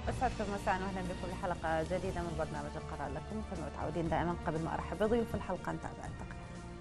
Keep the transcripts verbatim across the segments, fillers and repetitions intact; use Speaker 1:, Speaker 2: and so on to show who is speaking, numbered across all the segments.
Speaker 1: أسعدكم مساء وأهلا بكم لحلقة جديدة من برنامج القرار لكم. مثل ما متعودين دائما قبل ما أرحب بضيوف الحلقة نتابع التقرير.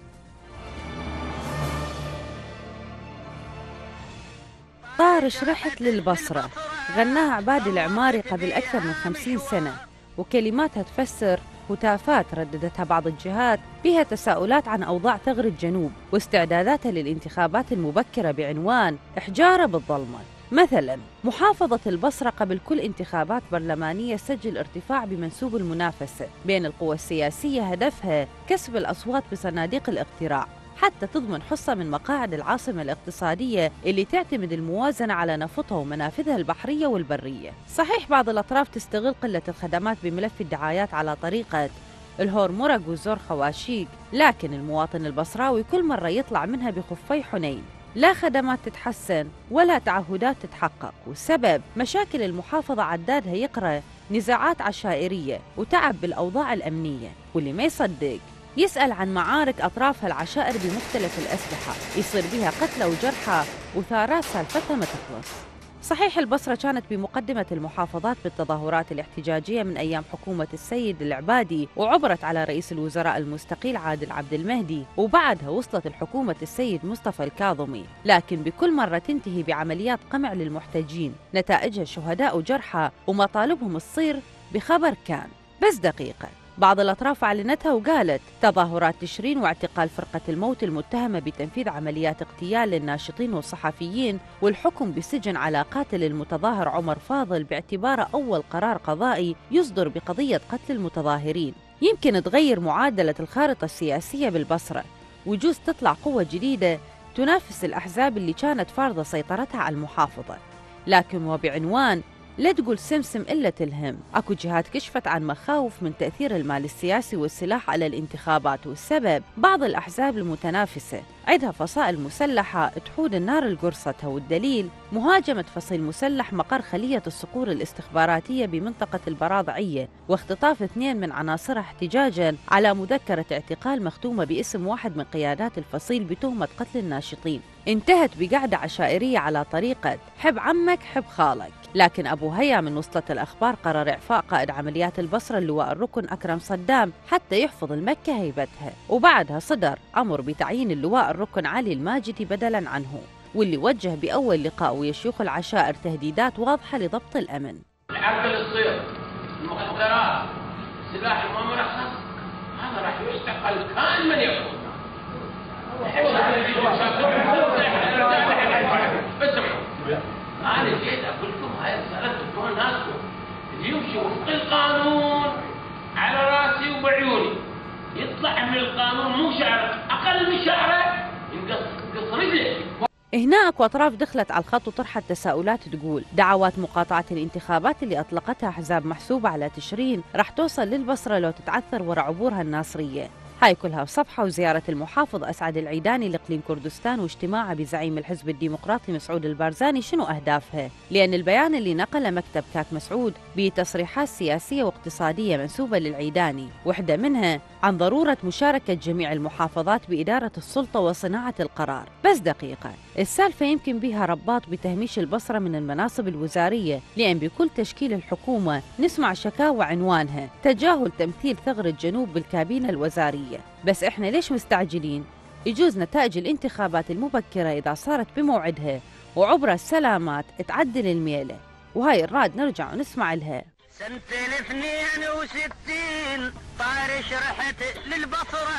Speaker 1: طارش رحت للبصرة غناها عبادي العماري قبل أكثر من خمسين سنة، وكلماتها تفسر هتافات رددتها بعض الجهات بها تساؤلات عن أوضاع ثغر الجنوب واستعداداتها للانتخابات المبكرة بعنوان إحجارة بالظلمة. مثلا محافظة البصرة قبل كل انتخابات برلمانية سجل ارتفاع بمنسوب المنافسة بين القوى السياسية، هدفها كسب الأصوات بصناديق الاقتراع حتى تضمن حصة من مقاعد العاصمة الاقتصادية اللي تعتمد الموازنة على نفطها ومنافذها البحرية والبرية. صحيح بعض الأطراف تستغل قلة الخدمات بملف الدعايات على طريقة الهورمرق والزور خواشيق، لكن المواطن البصراوي كل مرة يطلع منها بخفي حنين، لا خدمات تتحسن ولا تعهدات تتحقق، والسبب مشاكل المحافظة عدادها يقرأ نزاعات عشائرية وتعب بالأوضاع الأمنية. واللي ما يصدق يسأل عن معارك أطرافها العشائر بمختلف الأسلحة يصير بها قتلى وجرحى وثارات سالفتها ما تخلص. صحيح البصرة كانت بمقدمة المحافظات بالتظاهرات الاحتجاجية من أيام حكومة السيد العبادي، وعبرت على رئيس الوزراء المستقيل عادل عبد المهدي، وبعدها وصلت الحكومة السيد مصطفى الكاظمي، لكن بكل مرة تنتهي بعمليات قمع للمحتجين نتائجها شهداء وجرحى ومطالبهم تصير بخبر كان. بس دقيقة، بعض الأطراف أعلنتها وقالت تظاهرات تشرين واعتقال فرقة الموت المتهمة بتنفيذ عمليات اغتيال للناشطين والصحفيين، والحكم بسجن على قاتل المتظاهر عمر فاضل باعتباره أول قرار قضائي يصدر بقضية قتل المتظاهرين. يمكن تغير معادلة الخارطة السياسية بالبصرة ويجوز تطلع قوة جديدة تنافس الأحزاب اللي كانت فارضة سيطرتها على المحافظة، لكن وبعنوان لا تقول سمسم إلا تلهم. أكو جهات كشفت عن مخاوف من تأثير المال السياسي والسلاح على الانتخابات، والسبب بعض الأحزاب المتنافسة عندها فصائل مسلحة تحود النار لقرصتها، والدليل مهاجمة فصيل مسلح مقر خلية الصقور الاستخباراتية بمنطقة البراضعية، واختطاف اثنين من عناصرها احتجاجا على مذكرة اعتقال مختومة باسم واحد من قيادات الفصيل بتهمة قتل الناشطين. انتهت بقعدة عشائرية على طريقة حب عمك حب خالك، لكن أبو هيا من وصلة الأخبار قرر إعفاء قائد عمليات البصرة اللواء الركن أكرم صدام حتى يحفظ المكة هيبتها، وبعدها صدر أمر بتعيين اللواء الركن علي الماجدي بدلاً عنه، واللي وجه بأول لقاء ويا شيوخ العشائر تهديدات واضحة لضبط الأمن.
Speaker 2: الحرب الصير، المخدرات، سلاح الممرخص، هذا راح يستقل كان من يكون. اسمعوا، أنا جيت أقول لكم هاي رسالة تدوها ناسكم اللي يمشي وفق القانون على راسي وبعيوني، يطلع من القانون مو شعره، أقل من شعره ينقص رجله.
Speaker 1: هنا اكو اطراف دخلت على الخط وطرحت تساؤلات تقول دعوات مقاطعة الانتخابات اللي اطلقتها احزاب محسوبة على تشرين راح توصل للبصرة لو تتعثر ورا عبورها الناصرية. هاي كلها بصفحة وزيارة المحافظ أسعد العيداني لإقليم كردستان واجتماعه بزعيم الحزب الديمقراطي مسعود البارزاني. شنو أهدافها؟ لأن البيان اللي نقله مكتب كاك مسعود بتصريحات سياسية واقتصادية منسوبة للعيداني، وحدة منها عن ضرورة مشاركة جميع المحافظات بإدارة السلطة وصناعة القرار. بس دقيقة، السالفة يمكن بها رباط بتهميش البصرة من المناصب الوزارية، لأن بكل تشكيل الحكومة نسمع شكاوى عنوانها تجاهل تمثيل ثغر الجنوب بالكابينة الوزارية. بس احنا ليش مستعجلين؟ يجوز نتائج الانتخابات المبكرة إذا صارت بموعدها وعبر السلامات تعدل الميلة، وهاي الراد نرجع ونسمع لها.
Speaker 3: سنة الاثنين وستين طارش رحت للبصرة.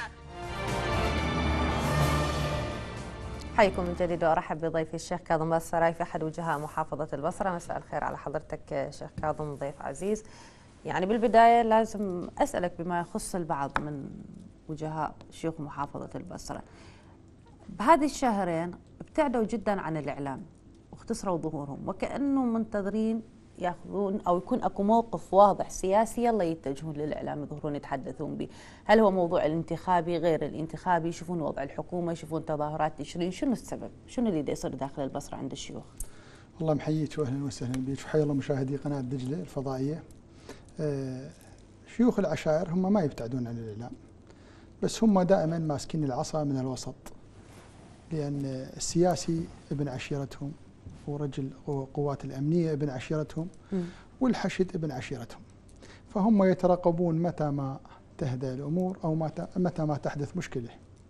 Speaker 1: حيكم من جديد وارحب بضيفي الشيخ كاظم السرايفي احد وجهاء محافظة البصرة. مساء الخير على حضرتك شيخ كاظم، ضيف عزيز. يعني بالبداية لازم أسألك بما يخص البعض من وجهاء شيوخ محافظة البصرة، بهذه الشهرين ابتعدوا جدا عن الإعلام واختصروا ظهورهم وكأنه منتظرين ياخذون أو يكون أكو موقف واضح سياسي يلا يتجهون للإعلام يظهرون يتحدثون به. هل هو موضوع الانتخابي غير الانتخابي؟ يشوفون وضع الحكومة، يشوفون تظاهرات تشرين، شنو السبب؟ شنو اللي يصير داخل البصرة عند الشيوخ؟
Speaker 4: والله محييك واهلا وسهلا بك وحيا الله مشاهدي قناة دجلة الفضائية. شيوخ العشائر هم ما يبتعدون عن الإعلام، بس هم دائما ماسكين العصا من الوسط، لأن السياسي ابن عشيرتهم ورجل قوات الأمنية ابن عشيرتهم، والحشد ابن عشيرتهم، فهم يترقبون متى ما تهدأ الأمور أو متى متى ما تحدث مشكلة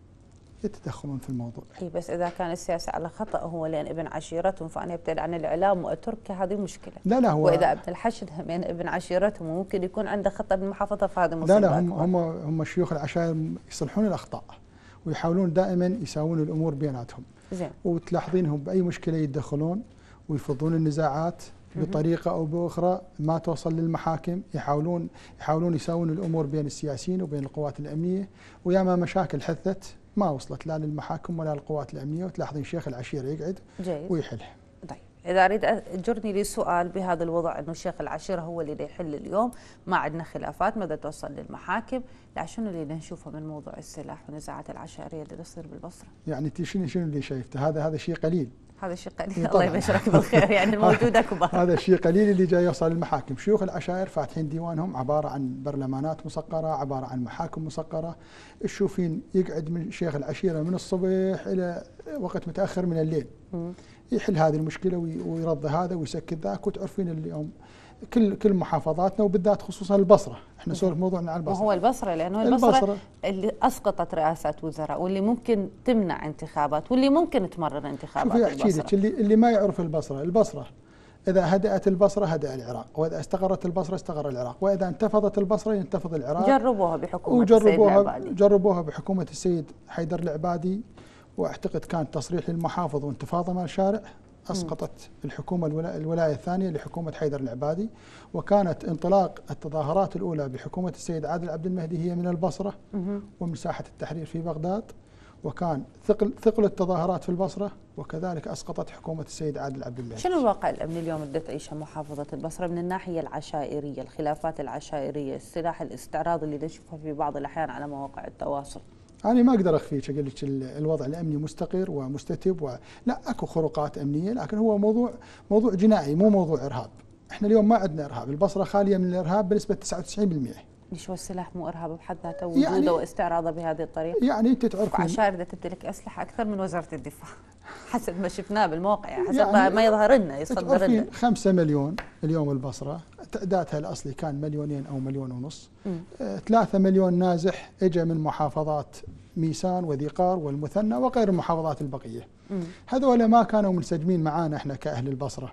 Speaker 4: يتدخلون في الموضوع.
Speaker 1: اي بس اذا كان السياسي على خطا هو لان ابن عشيرتهم فانا ابتعد عن الاعلام واتركه، هذه مشكله.
Speaker 4: لا لا هو
Speaker 1: واذا ابن الحشد همين ابن عشيرتهم وممكن يكون عنده خطا بالمحافظه فهذه مصيبه.
Speaker 4: لا لا هم هم هم شيوخ العشائر يصلحون الاخطاء ويحاولون دائما يساوون الامور بيناتهم.
Speaker 1: زين.
Speaker 4: وتلاحظينهم باي مشكله يتدخلون ويفضون النزاعات بطريقه او باخرى ما توصل للمحاكم، يحاولون يحاولون يساوون الامور بين السياسيين وبين القوات الامنيه، وياما مشاكل حدثت ما وصلت لا للمحاكم ولا للقوات الامنيه، وتلاحظين شيخ العشيره يقعد
Speaker 1: جيد
Speaker 4: ويحلها.
Speaker 1: طيب اذا اريد اجرني لسؤال بهذا الوضع انه شيخ العشيره هو اللي يحل اليوم، ما عندنا خلافات مدى توصل للمحاكم، لا شنو اللي نشوفه من موضوع السلاح ونزاعات العشائريه اللي تصير بالبصره؟
Speaker 4: يعني انت شنو شنو اللي شايفته؟ هذا هذا شيء قليل.
Speaker 1: هذا شيء قليل. الله يبشرك بالخير، يعني الموجود اكبر.
Speaker 4: هذا الشيء قليل اللي جاي يوصل للمحاكم. شيوخ العشائر فاتحين ديوانهم عباره عن برلمانات مسقره، عباره عن محاكم مسقره. تشوفين يقعد من شيخ العشيره من الصبح الى وقت متاخر من الليل م. يحل هذه المشكله ويرضى هذا ويسكت ذاك. وتعرفين اليوم كل كل محافظاتنا وبالذات خصوصا البصره، احنا نسولف موضوعنا عن البصره.
Speaker 1: وهو البصره لانه البصره, البصرة اللي اسقطت رئاسات وزراء واللي ممكن تمنع انتخابات واللي ممكن تمرر انتخابات.
Speaker 4: شوفي احكي لك اللي اللي ما يعرف البصره، البصره اذا هدأت البصره هدأ العراق، واذا استقرت البصره استقر العراق، واذا انتفضت البصره ينتفض العراق.
Speaker 1: جربوها بحكومه
Speaker 4: وجربوها
Speaker 1: السيد العبادي.
Speaker 4: جربوها بحكومه السيد حيدر العبادي، واعتقد كان تصريح للمحافظ وانتفاضه مال الشارع أسقطت الحكومة الولاية الثانية لحكومة حيدر العبادي، وكانت انطلاق التظاهرات الأولى بحكومة السيد عادل عبد المهدي هي من البصرة ومن ساحة التحرير في بغداد، وكان ثقل ثقل التظاهرات في البصرة، وكذلك أسقطت حكومة السيد عادل عبد المهدي.
Speaker 1: شنو الواقع الأمني اليوم اللي تعيشه محافظة البصرة من الناحية العشائرية، الخلافات العشائرية، السلاح الاستعراضي اللي نشوفه في بعض الأحيان على مواقع التواصل؟
Speaker 4: أنا ما أقدر أخفيك، أقول لك الوضع الأمني مستقر ومستتب، و... لا أكو خروقات أمنية، لكن هو موضوع موضوع جنائي مو موضوع إرهاب. إحنا اليوم ما عندنا إرهاب، البصرة خالية من الإرهاب بنسبة تسعة وتسعين بالمئة.
Speaker 1: ليش هو السلاح مو إرهاب بحد ذاته وجوده
Speaker 4: يعني
Speaker 1: واستعراضه بهذه الطريقة؟
Speaker 4: يعني أنت تعرفين
Speaker 1: عشائر تمتلك أسلحة أكثر من وزارة الدفاع حسب ما شفناه بالموقع، حسب يعني ما يظهر لنا يصدر لنا.
Speaker 4: خمسة مليون اليوم البصرة تعدادها الأصلي كان مليونين أو مليون ونص، آه ثلاثة مليون نازح إجا من محافظات ميسان وذيقار والمثنى وغير المحافظات البقية. هذول ما كانوا منسجمين معانا احنا كأهل البصرة.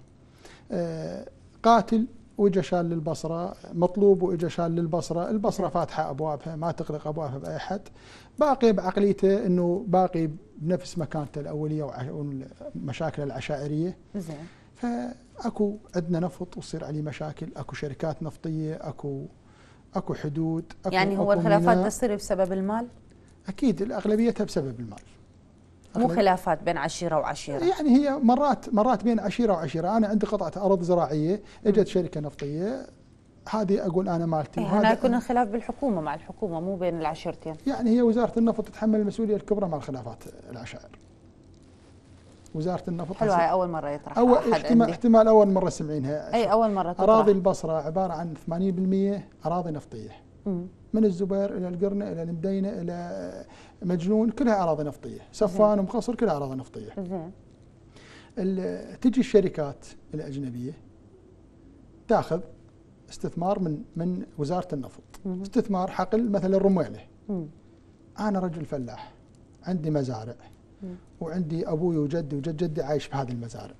Speaker 4: آه قاتل وإجا شال للبصرة، مطلوب وإجا شال للبصرة، البصرة فاتحة أبوابها ما تغلق أبوابها بأي حد، باقي بعقليته أنه باقي بنفس مكانته الأولية ومشاكل العشائرية.
Speaker 1: زين.
Speaker 4: فأكو عندنا نفط وتصير عليه مشاكل، أكو شركات نفطية، أكو أكو حدود، أكو
Speaker 1: يعني هو
Speaker 4: أكو
Speaker 1: الخلافات تصير بسبب المال؟
Speaker 4: أكيد الأغلبيتها بسبب المال،
Speaker 1: مو خلافات بين عشيرة وعشيرة.
Speaker 4: يعني هي مرات مرات بين عشيرة وعشيرة. أنا عندي قطعة أرض زراعية إجت شركة نفطية، هذه أقول أنا مالتي.
Speaker 1: إيه هنا يكون الخلاف بالحكومة مع الحكومة مو بين العشيرتين.
Speaker 4: يعني هي وزارة النفط تتحمل المسؤولية الكبرى مع الخلافات العشائر. وزارة النفط
Speaker 1: حلوة، هاي أول مرة يطرح
Speaker 4: أول
Speaker 1: أحد
Speaker 4: احتمال,
Speaker 1: عندي.
Speaker 4: احتمال أول مرة سمعينها.
Speaker 1: أي أول مرة تطرح.
Speaker 4: أراضي البصرة عبارة عن ثمانين بالمئة أراضي نفطية. مم. من الزبير إلى القرنة إلى المدينة إلى مجنون كلها أراضي نفطية، صفان ومقصر كلها أراضي نفطية.
Speaker 1: زين.
Speaker 4: تجي الشركات الأجنبية تاخذ استثمار من من وزارة النفط، مم. استثمار حقل مثل الرميلة. مم. أنا رجل فلاح عندي مزارع، مم. وعندي أبوي وجدي وجد جدي عايش بهذه المزارع.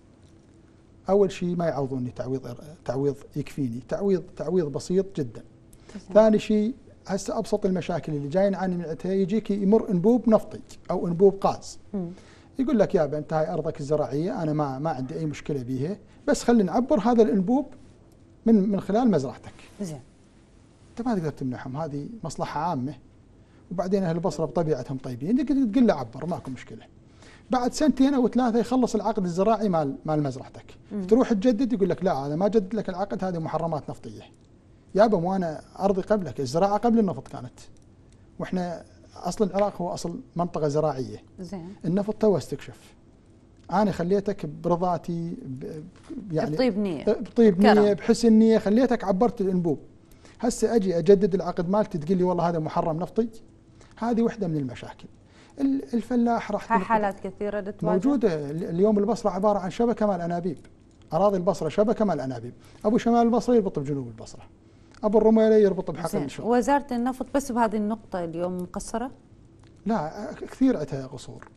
Speaker 4: أول شيء ما يعوضوني تعويض تعويض يكفيني، تعويض تعويض بسيط جدا. ثاني شيء هسه ابسط المشاكل اللي جاي نعاني من عندها، يجيك يمر انبوب نفطي او انبوب غاز، يقول لك يابا انت هاي ارضك الزراعيه انا ما ما عندي اي مشكله بيها، بس خلينا نعبر هذا الانبوب من من خلال مزرعتك.
Speaker 1: زين.
Speaker 4: انت ما تقدر تمنعهم، هذه مصلحه عامه. وبعدين اهل البصره بطبيعتهم طيبين، تقول له عبر ماكو مشكله. بعد سنتين او ثلاثه يخلص العقد الزراعي مال مال مزرعتك، مم. تروح تجدد يقول لك لا انا ما جدد لك العقد، هذه محرمات نفطيه. يابا مو انا ارضي قبلك، الزراعه قبل النفط كانت، واحنا اصل العراق هو اصل منطقه زراعيه.
Speaker 1: زين.
Speaker 4: النفط تو استكشف. انا خليتك برضاتي
Speaker 1: يعني بطيب نيه
Speaker 4: بطيب نيه بحسن نيه، خليتك عبرت الانبوب. هسه اجي اجدد العقد مالتي تقول لي والله هذا محرم نفطي. هذه وحده من المشاكل. الفلاح راح
Speaker 1: حالات كثيره تتواجه
Speaker 4: موجوده اليوم. البصره عباره عن شبكه مال انابيب، اراضي البصره شبكه مع الانابيب، ابو شمال البصره يربط بجنوب البصره، ابو الرميله يربط بحقل الشرق.
Speaker 1: وزاره النفط بس بهذه النقطه اليوم مقصره؟
Speaker 4: لا، كثير عندها قصور.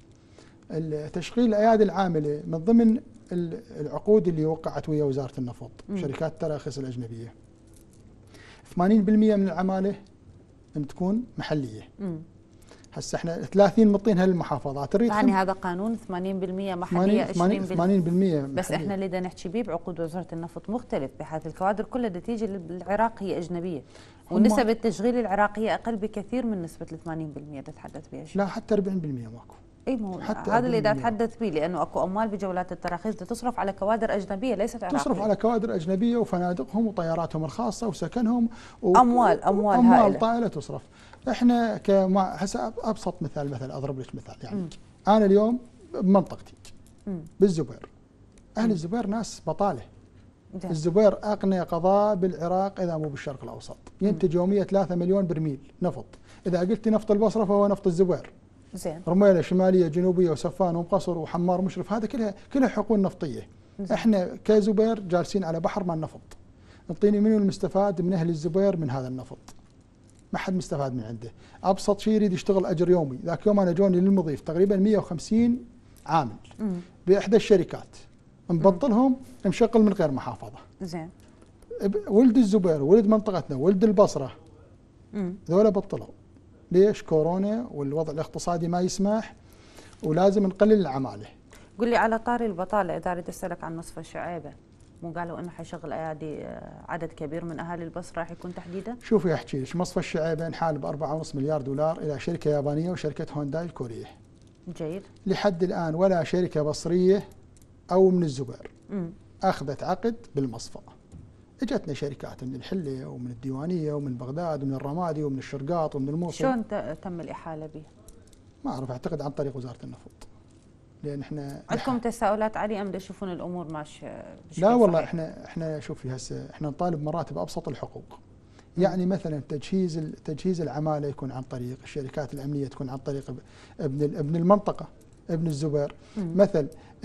Speaker 4: تشغيل الايادي العامله من ضمن العقود اللي وقعت ويا وزاره النفط، م. شركات التراخيص الاجنبيه ثمانين بالمئة من العماله ان تكون محليه. م. هسه احنا ثلاثين مطينها للمحافظات.
Speaker 1: يعني هذا قانون ثمانين بالمئة محليه عشرين بالمئة
Speaker 4: ثمانين بالمئة
Speaker 1: بس محلية. احنا اللي بدنا نحكي به بعقود وزاره النفط مختلف، بحيث الكوادر كلها اللي تيجي للعراق هي اجنبيه، ونسب التشغيل العراقيه اقل بكثير من نسبه ال ثمانين بالمئة اللي تتحدث بها.
Speaker 4: لا، حتى أربعين بالمئة ماكو.
Speaker 1: اي مو هذا اللي دا اتحدث به، لانه اكو اموال بجولات التراخيص تصرف على كوادر اجنبيه ليست عراقيه.
Speaker 4: تصرف على كوادر اجنبيه وفنادقهم وطياراتهم الخاصه وسكنهم و...
Speaker 1: اموال اموال
Speaker 4: اموال
Speaker 1: هائله
Speaker 4: طائله تصرف. احنا كما هسه ابسط مثال مثلا اضرب لك مثال يعني م. انا اليوم بمنطقتي م. بالزبير، اهل م. الزبير ناس بطاله. ده. الزبير اغنى قضاء بالعراق اذا مو بالشرق الاوسط، ينتج يوميا ثلاثة مليون برميل نفط، اذا قلت نفط البصره فهو نفط الزبير.
Speaker 1: زين.
Speaker 4: رميله شماليه جنوبيه وسفان ومقصر وحمار مشرف، هذا كلها كلها حقول نفطيه. زين. احنا كزبير جالسين على بحر مال نفط، انطيني منو المستفاد من اهل الزبير من هذا النفط؟ ما حد مستفاد من عنده. ابسط شيء يريد يشتغل اجر يومي، ذاك يوم انا جوني للمضيف تقريبا مئة وخمسين عامل مم. باحدى الشركات مبطلهم مشغل من غير محافظه.
Speaker 1: زين.
Speaker 4: ولد الزبير ولد منطقتنا ولد البصره ذولا بطلوا. ليش؟ كورونا والوضع الاقتصادي ما يسمح ولازم نقلل العماله.
Speaker 1: قل لي على طاري البطاله، اذا اريد اسالك عن مصفى الشعيبه، مو قالوا انه حيشغل ايادي عدد كبير من اهالي البصره راح يكون تحديدا؟
Speaker 4: شوفي احكي لك، مصفى الشعيبه انحال ب أربعة ونص مليار دولار الى شركه يابانيه وشركه هونداي الكوريه.
Speaker 1: جيد.
Speaker 4: لحد الان ولا شركه بصريه او من الزبير م. اخذت عقد بالمصفى. اجتنا شركات من الحله ومن الديوانيه ومن بغداد ومن الرمادي ومن الشرقاط ومن الموصل.
Speaker 1: شلون تم الاحاله به؟
Speaker 4: ما اعرف، اعتقد عن طريق وزاره النفط. لان احنا
Speaker 1: عندكم تساؤلات علي ام تشوفون الامور ماشيه؟
Speaker 4: لا والله صحيح. احنا احنا شوفي هسه احنا نطالب مراتب ابسط الحقوق. يعني مثلا تجهيز تجهيز العماله يكون عن طريق الشركات الامنيه، تكون عن طريق ابن ابن المنطقه ابن الزبير. مم. مثل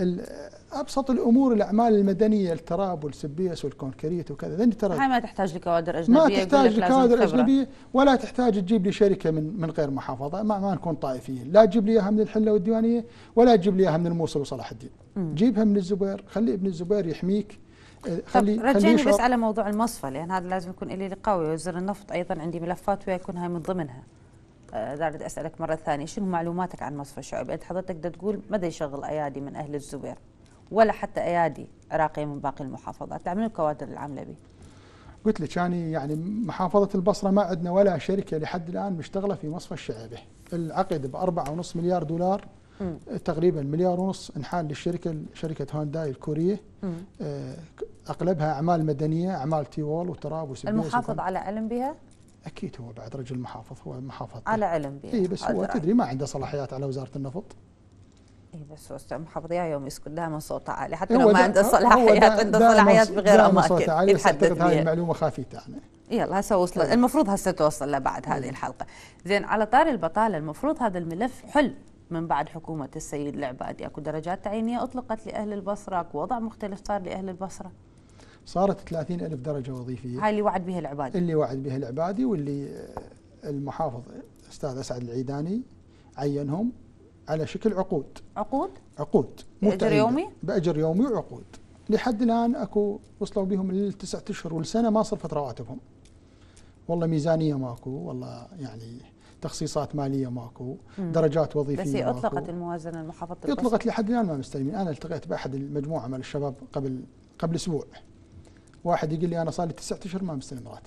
Speaker 4: ابسط الامور الاعمال المدنيه، التراب والسبيس والكونكريت وكذا، لان ترى
Speaker 1: هاي ما تحتاج لكوادر اجنبيه،
Speaker 4: ما تحتاج لكوادر اجنبيه ولا تحتاج تجيب لي شركه من من غير محافظه، ما, ما نكون طائفيين، لا تجيب لي اياها من الحله والديوانيه ولا تجيب لي اياها من الموصل وصلاح الدين. مم. جيبها من الزبير، خلي ابن الزبير يحميك.
Speaker 1: خلي رجعني بس على موضوع المصفى، لان هذا لازم يكون لي لقاء وزير النفط، ايضا عندي ملفات ويا يكون هاي من ضمنها. اذا اريد اسالك مره ثانيه، شنو معلوماتك عن مصفى الشعيبه؟ انت حضرتك بدك تقول ما دا يشغل ايادي من اهل الزبير ولا حتى ايادي عراقيه من باقي المحافظات، تعملوا الكوادر العامله به.
Speaker 4: قلت لك يعني يعني محافظه البصره ما عندنا ولا شركه لحد الان مشتغله في مصفى الشعيبه. العقد ب أربعة ونص مليار دولار، م. تقريبا مليار ونص انحال للشركه شركه هونداي الكوريه. آه اغلبها اعمال مدنيه، اعمال تيوول وتراب وسبيس.
Speaker 1: المحافظ على علم بها؟
Speaker 4: اكيد هو بعد رجل محافظ، هو محافظ
Speaker 1: على علم بها.
Speaker 4: اي بس هو تدري ما عنده صلاحيات على وزاره النفط.
Speaker 1: اي بس هو استاذ محافظ يا يوم يسكت دائما صوته عالي، حتى لو ما عنده صلاحيات، عنده صلاحيات بغير اماكن
Speaker 4: يتحدث بها. هاي المعلومه خافيته يعني.
Speaker 1: يلا هسه وصلت، المفروض هسه توصل لبعد هذه الحلقه. زين، على طار البطاله، المفروض هذا الملف حل من بعد حكومه السيد العبادي، اكو درجات تعيينيه اطلقت لاهل البصره، اكو وضع مختلف صار لاهل البصره.
Speaker 4: صارت ثلاثين ألف درجه وظيفيه،
Speaker 1: هاي اللي وعد بها العبادي
Speaker 4: اللي وعد بها العبادي، واللي المحافظ الاستاذ اسعد العيداني عينهم على شكل عقود.
Speaker 1: عقود؟
Speaker 4: عقود
Speaker 1: بأجر يومي؟
Speaker 4: بأجر يومي وعقود. لحد الآن أكو وصلوا بهم للتسعة أشهر والسنة ما صرفت رواتبهم. والله ميزانية ماكو، والله يعني تخصيصات مالية ماكو، مم. درجات وظيفية
Speaker 1: بس هي أطلقت
Speaker 4: ماكو.
Speaker 1: الموازنة المحافظة
Speaker 4: أطلقت لحد الآن ما مستلمين. أنا التقيت بأحد المجموعة من الشباب قبل قبل أسبوع، واحد يقول لي أنا صار لي تسعة أشهر ما مستلم راتب.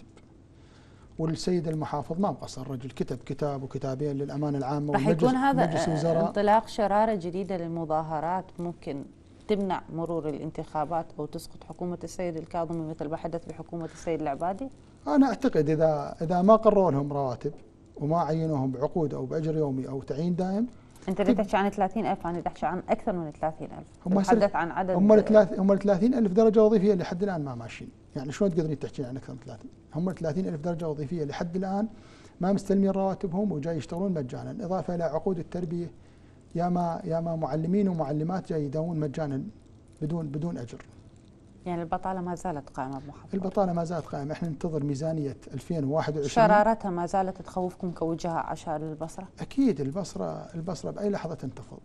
Speaker 4: والسيد المحافظ ما مقصر، الرجل كتب كتاب وكتابين للأمانة العامة.
Speaker 1: راح يكون هذا انطلاق شرارة جديدة للمظاهرات ممكن تمنع مرور الانتخابات أو تسقط حكومة السيد الكاظمي مثل ما حدث بحكومة السيد العبادي؟
Speaker 4: أنا أعتقد إذا إذا ما قرروا لهم رواتب وما عينوهم بعقود أو بأجر يومي أو تعيين دائم.
Speaker 1: أنت اللي تحكي عن ثلاثين ألف، أنا تحكي عن أكثر من ثلاثين ألف. هم تحدث عن عدد
Speaker 4: هم الثلاث هم ثلاثين ألف درجة وظيفية لحد الآن ما ماشيين. يعني شلون تقدرين تحكي عن أكثر من ثلاثين؟ هم ثلاثين ألف درجة وظيفية لحد الآن ما مستلمين رواتبهم وجاي يشتغلون مجانا، إضافة إلى عقود التربية. يا ما يا ما معلمين ومعلمات جاي يداومون مجانا بدون بدون أجر.
Speaker 1: يعني البطالة ما زالت قائمة بمحافظة؟
Speaker 4: البطالة ما زالت قائمة، احنا ننتظر ميزانية ألفين وواحد وعشرين.
Speaker 1: شرارتها ما زالت تخوفكم كوجهاء عشاء للبصرة؟
Speaker 4: أكيد البصرة البصرة بأي لحظة تنتفض،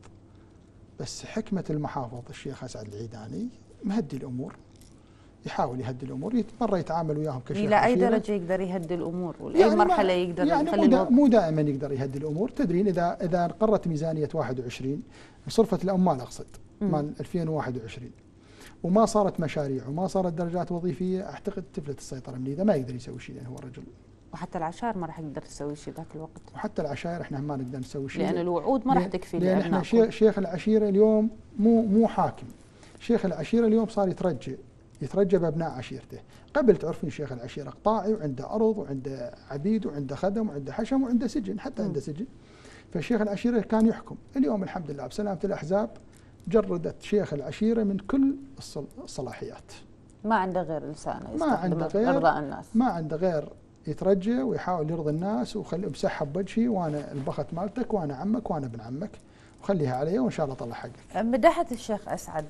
Speaker 4: بس حكمة المحافظ الشيخ أسعد العيداني مهدي الأمور، يحاول يهدي الأمور، مرة يتعامل وياهم كشيخ
Speaker 1: إلى أي
Speaker 4: عشيرة.
Speaker 1: درجة يقدر يهدي الأمور ولا
Speaker 4: يعني
Speaker 1: أي مرحلة يقدر
Speaker 4: يعني
Speaker 1: يخلي
Speaker 4: مو, دا
Speaker 1: الوضع؟
Speaker 4: مو دائما يقدر يهدي الأمور. تدرين إذا إذا قررت ميزانية واحد وعشرين صرفت العمال أقصد مال ألفين وواحد وعشرين وما صارت مشاريع وما صارت درجات وظيفية، أعتقد تفلت السيطرة من إذا ما يقدر يسوي شيء لأنه هو الرجل.
Speaker 1: وحتى العشائر ما راح يقدر يسوي شيء ذاك الوقت.
Speaker 4: وحتى العشائر احنا ما نقدر نسوي شيء
Speaker 1: لأن الوعود ما راح تكفي
Speaker 4: لأن احنا شيخ, شيخ العشيرة اليوم مو مو حاكم. شيخ العشيرة اليوم صار يترجى يترجى بأبناء عشيرته. قبل تعرفين شيخ العشيرة قطاعي وعنده أرض وعنده عبيد وعنده خدم وعنده حشم وعنده سجن، حتى عنده سجن. فشيخ العشيرة كان يحكم. اليوم الحمد لله بسلامة الأحزاب جردت شيخ العشيرة من كل الصلاحيات.
Speaker 1: ما عنده غير لسانه
Speaker 4: ما عنده غير
Speaker 1: إرضاء الناس.
Speaker 4: ما عنده غير يترجى ويحاول يرضي الناس وخلي مسحب بوجهي وانا البخت مالتك وانا عمك وانا ابن عمك وخليها علي وان شاء الله طلع حقك.
Speaker 1: مدحت الشيخ اسعد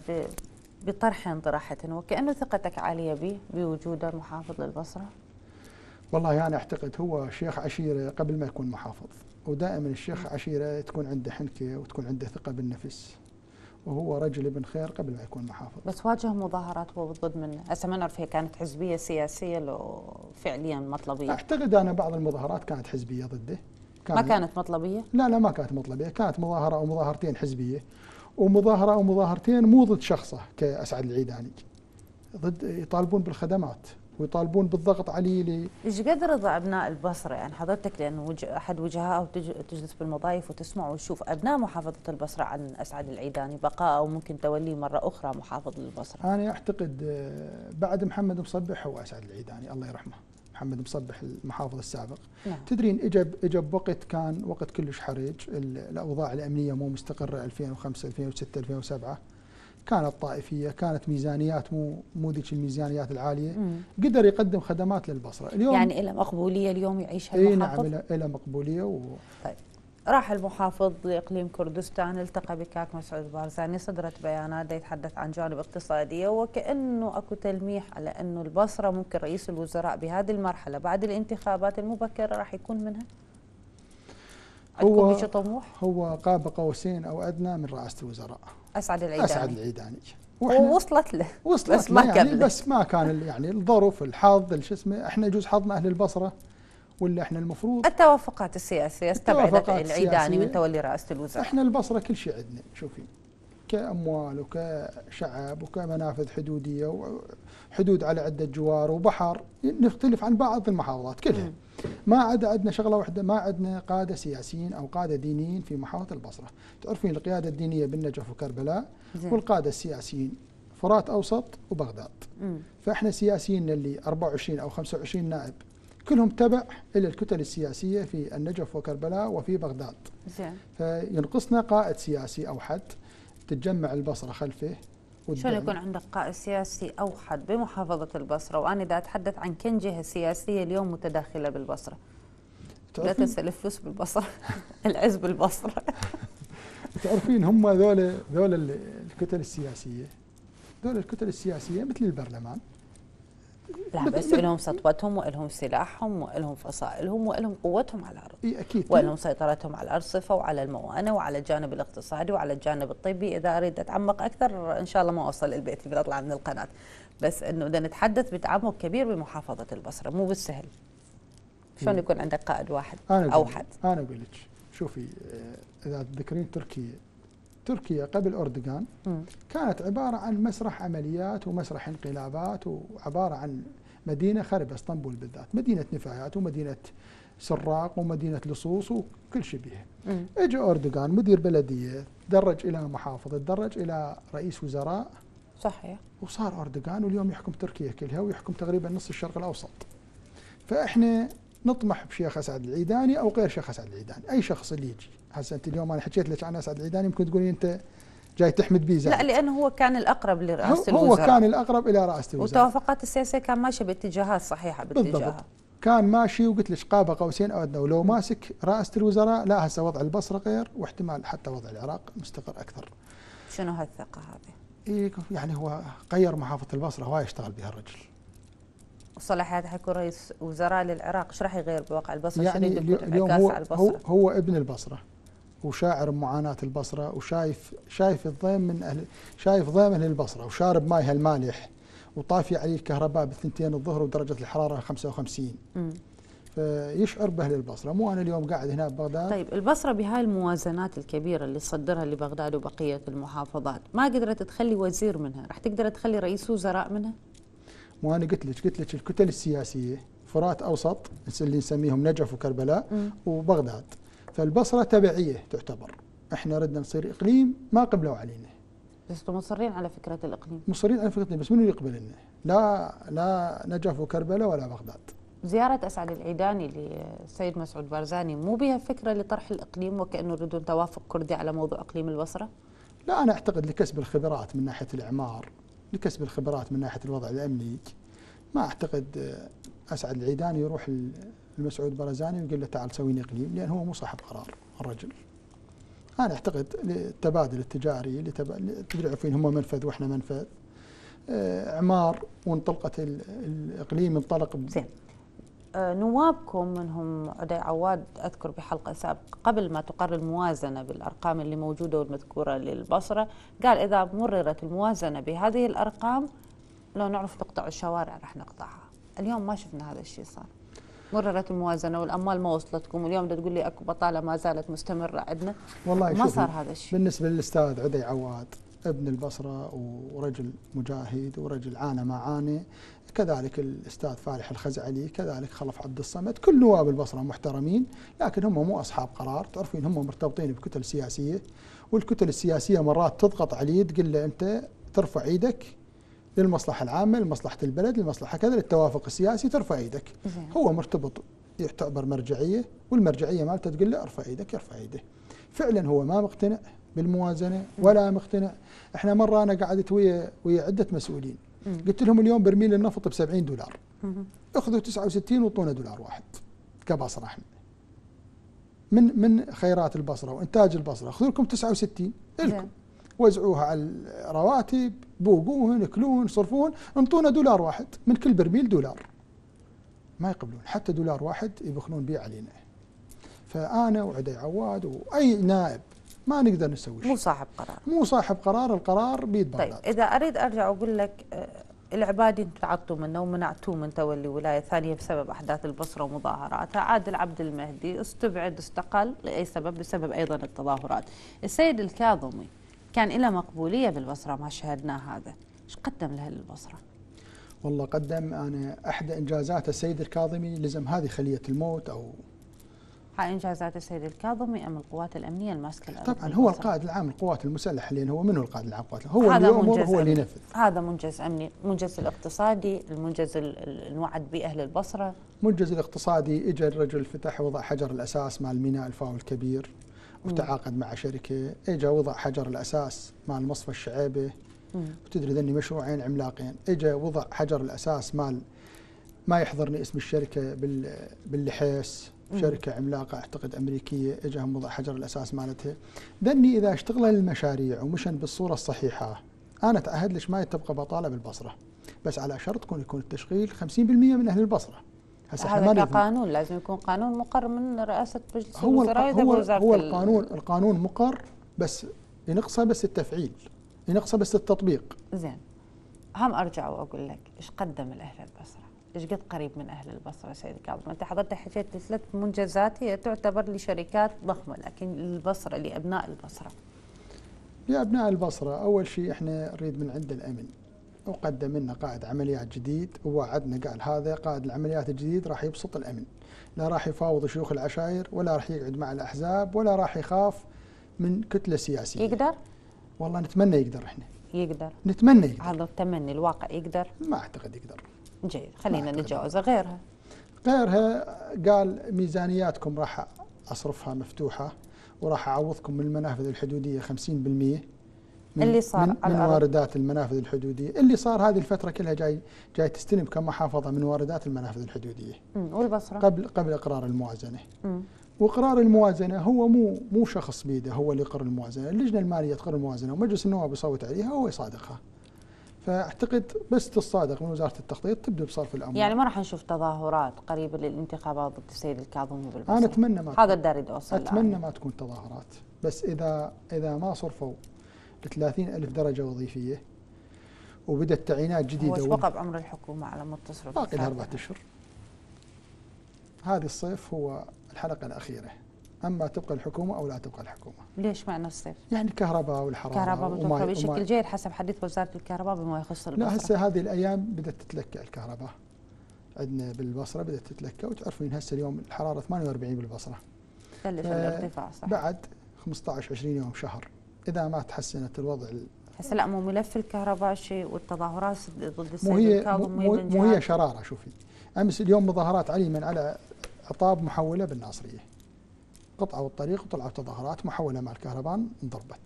Speaker 1: بطرح طرحة وكأنه ثقتك عالية به بوجوده محافظ للبصرة؟
Speaker 4: والله أنا يعني أعتقد هو شيخ عشيرة قبل ما يكون محافظ، ودائما الشيخ عشيرة تكون عنده حنكة وتكون عنده ثقة بالنفس، وهو رجل ابن خير قبل ما يكون محافظ.
Speaker 1: بس واجه مظاهرات وضد منه، هسه ما نعرف هي كانت حزبية سياسية لو فعليا مطلبية؟
Speaker 4: أعتقد أنا بعض المظاهرات كانت حزبية ضده.
Speaker 1: كان ما كانت مطلبية؟
Speaker 4: لا لا ما كانت مطلبية، كانت مظاهرة أو مظاهرتين حزبية، ومظاهرة أو مظاهرتين مو ضد شخصه كأسعد العيداني، ضد يطالبون بالخدمات ويطالبون بالضغط عليه لي.
Speaker 1: ايش قد رضى ابناء البصره يعني حضرتك لانه وجه احد وجهاء وتجلس بالمضايف وتسمع وتشوف ابناء محافظه البصره عن اسعد العيداني بقاء او ممكن توليه مره اخرى محافظ للبصره؟
Speaker 4: انا اعتقد بعد محمد مصبح هو اسعد العيداني الله يرحمه، محمد مصبح المحافظ السابق. نعم. تدرين اجى اجى بوقت كان وقت كلش حرج، الاوضاع الامنيه مو مستقره ألفين وخمسة ألفين وستة ألفين وسبعة، كانت طائفيه، كانت ميزانيات مو مو ذيك الميزانيات العاليه. مم. قدر يقدم خدمات للبصره اليوم.
Speaker 1: يعني إلى مقبوليه اليوم يعيشها المحافظ؟
Speaker 4: اي نعم إلى مقبوليه. و...
Speaker 1: طيب راح المحافظ لاقليم كردستان، التقى بكاك مسعود بارزاني، صدرت بيانات يتحدث عن جانب اقتصاديه وكانه اكو تلميح على انه البصره ممكن رئيس الوزراء بهذه المرحله بعد الانتخابات المبكره راح يكون منها.
Speaker 4: هو
Speaker 1: عندكم طموح؟
Speaker 4: هو قاب قوسين او ادنى من رئاسه الوزراء
Speaker 1: اسعد العيداني.
Speaker 4: اسعد العيداني
Speaker 1: ووصلت له
Speaker 4: وصلت
Speaker 1: بس
Speaker 4: له
Speaker 1: ما
Speaker 4: يعني
Speaker 1: كمل.
Speaker 4: بس ما كان يعني الظروف الحظ شو اسمه، احنا يجوز حظنا اهل البصره ولا احنا المفروض
Speaker 1: التوافقات السياسيه استبعدت العيداني
Speaker 4: السياسية.
Speaker 1: من تولي رئاسه الوزراء.
Speaker 4: احنا البصره كل شيء عندنا، شوفي كاموال وكشعب وكمنافذ حدوديه وحدود على عده جوار وبحر، نختلف عن بعض المحافظات كلها. م. ما عدا عندنا شغله واحده، ما عندنا قاده سياسيين او قاده دينيين في محافظه البصره. تعرفين القياده الدينيه بالنجف وكربلاء، زين. والقاده السياسيين فرات اوسط وبغداد. م. فاحنا سياسيين اللي أربعة وعشرين او خمسة وعشرين نائب كلهم تبع الى الكتل السياسيه في النجف وكربلاء وفي بغداد. زين. فينقصنا قائد سياسي او حد تتجمع البصره خلفه.
Speaker 1: شلون يكون عندك قائد سياسي اوحد بمحافظه البصره؟ وانا اذا اتحدث عن كم جهه سياسيه اليوم متداخله بالبصره. لا تنسى الفلوس بالبصره، العز بالبصره.
Speaker 4: تعرفين هم ذول ذول الكتل السياسيه، ذول الكتل السياسيه مثل البرلمان.
Speaker 1: لا بس لهم سطوتهم ولهم سلاحهم ولهم فصائلهم ولهم قوتهم على الارض.
Speaker 4: اي اكيد.
Speaker 1: ولهم سيطرتهم على الارصفه وعلى الموانئ وعلى الجانب الاقتصادي وعلى الجانب الطبي. اذا اريد اتعمق اكثر ان شاء الله ما اوصل البيت اللي بطلع من القناه. بس انه اذا نتحدث بتعمق كبير بمحافظه البصره مو بالسهل. شلون يكون عندك قائد واحد اوحد؟
Speaker 4: انا اقول لك شوفي، اذا تذكرين تركيا، تركيا قبل أردوغان كانت عبارة عن مسرح عمليات ومسرح انقلابات وعبارة عن مدينة خرب اسطنبول بالذات، مدينة نفايات ومدينة سراق ومدينة لصوص وكل شيء بيها. اجى أردوغان مدير بلدية، تدرج إلى محافظ، تدرج إلى رئيس وزراء.
Speaker 1: صحيح.
Speaker 4: وصار أردوغان واليوم يحكم تركيا كلها ويحكم تقريبا نص الشرق الأوسط. فإحنا نطمح بشيخ اسعد العيداني او غير شيخ اسعد العيداني، اي شخص اللي يجي. هسه انت اليوم انا حكيت لك عن اسعد العيداني يمكن تقولين انت جاي تحمد بيه زايد.
Speaker 1: لا لانه هو كان الاقرب لرئاسه
Speaker 4: هو
Speaker 1: الوزراء.
Speaker 4: هو كان الاقرب الى رئاسه الوزراء.
Speaker 1: والتوافقات السياسيه كان ماشيه باتجاهات صحيحه باتجاهها.
Speaker 4: بالضبط. كان ماشي وقلت لك قاب قوسين او ادنى، ولو ماسك رئاسه الوزراء لا هسه وضع البصره غير واحتمال حتى وضع العراق مستقر اكثر.
Speaker 1: شنو هالثقه هذه؟
Speaker 4: إيه يعني هو غير محافظة البصرة هواي يشتغل بها الرجل.
Speaker 1: صلاحيات حيكون رئيس وزراء للعراق، ايش راح يغير بواقع البصره؟
Speaker 4: يعني اليوم هو هو هو ابن البصره وشاعر بمعاناه البصره وشايف شايف الضيم من اهل شايف ضيم اهل البصره وشارب مايها المالح وطافي عليه الكهرباء بالثنتين الظهر ودرجه الحراره خمسة وخمسين. امم فيشعر باهل البصره، مو انا اليوم قاعد هنا ببغداد.
Speaker 1: طيب البصره بهاي الموازنات الكبيره اللي تصدرها لبغداد وبقيه المحافظات ما قدرت تخلي وزير منها، راح تقدر تخلي رئيس وزراء منها؟
Speaker 4: مو انا قلت لك قلت لك الكتل السياسيه فرات اوسط اللي نسميهم نجف وكربلاء م. وبغداد، فالبصره تبعيه تعتبر. احنا ردنا نصير اقليم ما قبلوا علينا.
Speaker 1: بس انتم مصرين على فكره الاقليم؟
Speaker 4: مصرين على فكره، بس منو يقبل لنا؟ لا لا نجف وكربلاء ولا بغداد.
Speaker 1: زياره اسعد العيداني للسيد مسعود بارزاني مو بها فكره لطرح الاقليم وكانه يريدون توافق كردي على موضوع اقليم البصره؟
Speaker 4: لا انا اعتقد لكسب الخبرات من ناحيه الاعمار، لكسب الخبرات من ناحيه الوضع الامني. ما اعتقد اسعد العيداني يروح المسعود بارزاني ويقول له تعال سويني اقليم، لان هو مو صاحب قرار الرجل. انا اعتقد للتبادل التجاري، تدري عارفين هم منفذ واحنا منفذ، اعمار وانطلقت الاقليم انطلق.
Speaker 1: زين. آه نوابكم منهم عدي عواد اذكر بحلقه سابقه قبل ما تقر الموازنه بالارقام اللي موجوده والمذكوره للبصره، قال اذا مررت الموازنه بهذه الارقام لو نعرف نقطع الشوارع راح نقطعها. اليوم ما شفنا هذا الشيء صار. مررت الموازنه والاموال ما وصلتكم، واليوم تقول لي اكو بطاله ما زالت مستمره عندنا.
Speaker 4: والله
Speaker 1: ما صار هذا الشيء.
Speaker 4: بالنسبه للاستاذ عدي عواد ابن البصره ورجل مجاهد ورجل عانى ما عانى، كذلك الاستاذ فالح الخزعلي، كذلك خلف عبد الصمد، كل نواب البصره محترمين، لكن هم مو اصحاب قرار. تعرفين هم مرتبطين بكتل سياسيه، والكتل السياسيه مرات تضغط عليه تقول له انت ترفع ايدك للمصلحة العامة، لمصلحة البلد، لمصلحة كذا، للتوافق السياسي ترفع ايدك. هو مرتبط يعتبر مرجعية، والمرجعية مالته تقول له ارفع ايدك يرفع ايده. فعلا هو ما مقتنع بالموازنة ولا مقتنع. احنا مرة انا قعدت ويا ويا عدة مسؤولين قلت لهم اليوم برميل النفط ب سبعين دولار. اخذوا تسعة وستين وطونا دولار واحد كبصرة احنا. من من خيرات البصرة وانتاج البصرة، خذوا لكم تسعة وستين لكم. وزعوها على الرواتب، بوقوهن، اكلون، صرفون، انطونا دولار واحد من كل برميل دولار. ما يقبلون حتى دولار واحد يبخلون به علينا. فانا وعدي عواد واي نائب ما نقدر نسوي شيء.
Speaker 1: مو صاحب قرار.
Speaker 4: مو صاحب قرار، القرار بيد بغداد.
Speaker 1: طيب اذا اريد ارجع اقول لك العبادي تعطوا منه ومنعتوه من تولي ولايه ثانيه بسبب احداث البصره ومظاهراتها، عادل عبد المهدي استبعد استقل لاي سبب بسبب ايضا التظاهرات. السيد الكاظمي كان له مقبوليه بالبصره ما شاهدناه هذا، ايش قدم له للبصره؟
Speaker 4: والله قدم انا احدى انجازات السيد الكاظمي لزم هذه خليه الموت او
Speaker 1: هاي انجازات السيد الكاظمي ام القوات الامنيه الماسكه الارض؟
Speaker 4: طبعا هو القائد العام للقوات المسلحه، لان هو منه القائد العام للقوات، هو اللي يامر هو اللي ينفذ.
Speaker 1: هذا منجز امني، المنجز الاقتصادي، المنجز الموعد به اهل البصره.
Speaker 4: المنجز الاقتصادي اجى الرجل فتح وضع حجر الاساس مال ميناء الفاو الكبير وتعاقد مع شركه، اجى وضع حجر الاساس مال مصفى الشعيبه، وتدري ذني مشروعين عملاقين، اجى وضع حجر الاساس مال ما يحضرني اسم الشركه باللحيس، شركه عملاقه اعتقد امريكيه، اجاهم وضع حجر الاساس مالتها. ذني اذا اشتغل المشاريع ومشن بالصوره الصحيحه، انا اتعهد ليش ما تبقى بطاله بالبصره، بس على شرط يكون يكون التشغيل خمسين بالمئة من اهل البصره.
Speaker 1: هذا كقانون لازم يكون قانون مقر من رئاسه مجلس
Speaker 4: هو
Speaker 1: الوزراء.
Speaker 4: هو, هو القانون القانون مقر، بس ينقصه بس التفعيل، ينقصه بس التطبيق.
Speaker 1: زين، هم ارجع واقول لك ايش قدم لاهل البصره؟ ايش قد قريب من اهل البصره سيد كاظم؟ انت حضرتك حكيت لي ثلاث منجزات هي تعتبر لشركات ضخمه، لكن البصره لابناء البصره.
Speaker 4: لابناء البصره اول شيء احنا نريد من عند الامن، وقدم لنا قائد عمليات جديد، ووعدنا قال هذا قائد العمليات الجديد راح يبسط الامن، لا راح يفاوض شيوخ العشائر ولا راح يقعد مع الاحزاب ولا راح يخاف من كتله سياسيه.
Speaker 1: يقدر؟
Speaker 4: والله نتمنى يقدر. احنا
Speaker 1: يقدر
Speaker 4: نتمنى يقدر.
Speaker 1: هذا التمني، الواقع يقدر؟
Speaker 4: ما اعتقد يقدر.
Speaker 1: جيد، خلينا نتجاوز. غيرها
Speaker 4: غيرها قال ميزانياتكم راح اصرفها مفتوحه، وراح اعوضكم من المنافذ الحدوديه خمسين بالمئة من
Speaker 1: اللي صار
Speaker 4: من, من واردات المنافذ الحدوديه، اللي صار هذه الفتره كلها جاي جاي تستلم كم محافظه من واردات المنافذ الحدوديه.
Speaker 1: والبصره
Speaker 4: قبل قبل اقرار الموازنه. مم. وقرار الموازنه هو مو مو شخص بيده هو اللي يقرر الموازنه، اللجنه الماليه تقرر الموازنه ومجلس النواب يصوت عليها هو يصادقها. فاعتقد بس تصادق من وزاره التخطيط تبدا بصرف الاموال.
Speaker 1: يعني ما راح نشوف تظاهرات قريبه للانتخابات ضد السيد الكاظمي بالبصره؟
Speaker 4: انا اتمنى ما
Speaker 1: هذا الداري اوصل
Speaker 4: اتمنى ما تكون تظاهرات، بس اذا اذا ما صرفوا ل ثلاثين ألف درجه وظيفيه وبدت تعيينات جديده.
Speaker 1: هو ايش بقى بعمر الحكومه على مود تصرف؟
Speaker 4: باقي لها اربعة اشهر. هذه الصيف هو الحلقه الاخيره، اما تبقى الحكومه او لا تبقى الحكومه.
Speaker 1: ليش معنى الصيف؟
Speaker 4: يعني الكهرباء والحراره.
Speaker 1: كهرباء متوفره بشكل جيد حسب حديث وزاره الكهرباء بما يخص البصره.
Speaker 4: لا هسه هذه الايام بدات تتلكى الكهرباء. عندنا بالبصره بدات تتلكى، وتعرفين هسه اليوم الحراره ثمانية وأربعين بالبصره.
Speaker 1: كلف الارتفاع صح.
Speaker 4: بعد خمسة عشر عشرين يوم شهر اذا ما تحسنت الوضع.
Speaker 1: هسه لا مو ملف الكهرباء شيء والتظاهرات ضد السيد
Speaker 4: مو هي
Speaker 1: الكاظمي
Speaker 4: مو, مو هي شراره. شوفي امس اليوم مظاهرات عليما على عطاب محوله بالناصريه، قطعوا الطريق وطلعوا تظاهرات محوله مع الكهرباء انضربت.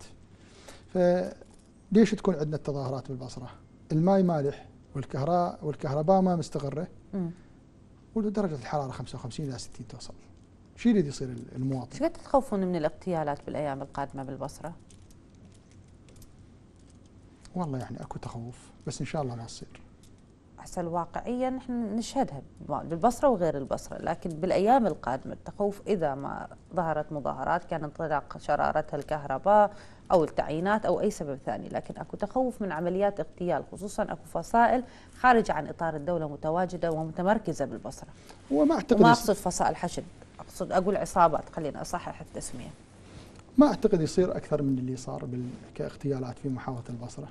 Speaker 4: فليش تكون عندنا التظاهرات بالبصره؟ الماء مالح والكهرباء والكهرباء ما مستقره ودرجه الحراره خمسة وخمسين الى ستين توصل. شو يريد يصير المواطن؟
Speaker 1: شو قد تخوفون من الاغتيالات بالايام القادمه بالبصره؟
Speaker 4: والله يعني اكو تخوف بس ان شاء الله ما تصير.
Speaker 1: هسه الواقعيه نحن نشهدها بالبصره وغير البصره، لكن بالايام القادمه التخوف اذا ما ظهرت مظاهرات كان انطلاق شرارتها الكهرباء او التعيينات او اي سبب ثاني، لكن اكو تخوف من عمليات اغتيال، خصوصا اكو فصائل خارجه عن اطار الدوله متواجده ومتمركزه بالبصره.
Speaker 4: وما اعتقد
Speaker 1: وما اقصد فصائل حشد، اقصد اقول عصابات، خلينا اصحح التسميه.
Speaker 4: ما اعتقد يصير اكثر من اللي صار كاغتيالات في محافظه البصره.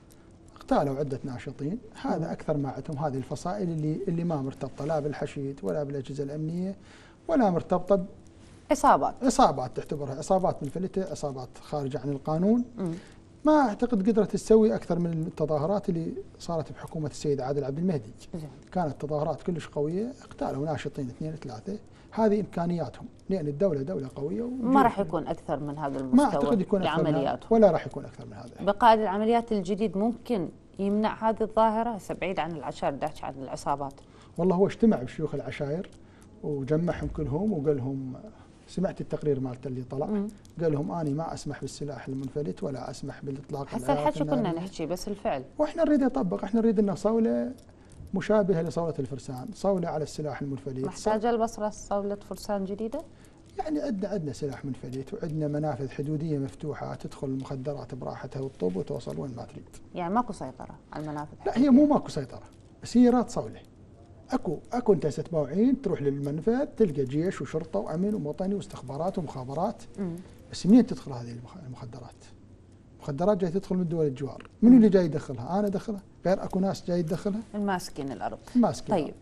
Speaker 4: اغتالوا عده ناشطين، هذا اكثر ما عندهم هذه الفصائل اللي اللي ما مرتبطه لا بالحشيد ولا بالاجهزه الامنيه ولا مرتبطه
Speaker 1: عصابات.
Speaker 4: عصابات تعتبرها عصابات ملفلته، عصابات خارجه عن القانون.
Speaker 1: م.
Speaker 4: ما اعتقد قدرت تسوي اكثر من التظاهرات اللي صارت بحكومه السيد عادل عبد المهدي.
Speaker 1: زين.
Speaker 4: كانت تظاهرات كلش قويه، اغتالوا ناشطين اثنين ثلاثه، هذه امكانياتهم لان الدوله دوله قويه.
Speaker 1: ما راح يكون اكثر من هذا المستوى.
Speaker 4: ما اعتقد يكون اكثر من هذا ولا راح يكون اكثر من هذا.
Speaker 1: بقائد العمليات الجديد ممكن يمنع هذه الظاهره، هسه بعيد عن العشائر، داش عن العصابات.
Speaker 4: والله هو اجتمع بشيوخ العشائر وجمعهم كلهم وقال لهم، سمعت التقرير مالته اللي طلع، م. قال لهم اني ما اسمح بالسلاح المنفلت ولا اسمح بالاطلاق.
Speaker 1: هسه الحكي كنا نحكي بس الفعل.
Speaker 4: واحنا نريد نطبق، احنا نريد انه صوله مشابهه لصوله الفرسان، صوله على السلاح المنفلت.
Speaker 1: محتاجه البصره صوله فرسان جديده؟
Speaker 4: يعني عندنا عندنا سلاح منفلت وعندنا منافذ حدوديه مفتوحه تدخل المخدرات براحتها والطب وتوصل وين ما تريد.
Speaker 1: يعني ماكو سيطره على المنافذ؟
Speaker 4: لا هي مو ماكو سيطره، بس هي راد صوله. اكو اكو انت تباوعين تروح للمنفذ تلقى جيش وشرطه وامن ووطني واستخبارات ومخابرات. م. بس منين تدخل هذه المخدرات؟ المخدرات جاي تدخل من دول الجوار، منو اللي جاي يدخلها؟ انا ادخلها؟ غير اكو ناس جاي يدخلها؟
Speaker 1: الماسكين الارض.
Speaker 4: الماسكين.
Speaker 1: طيب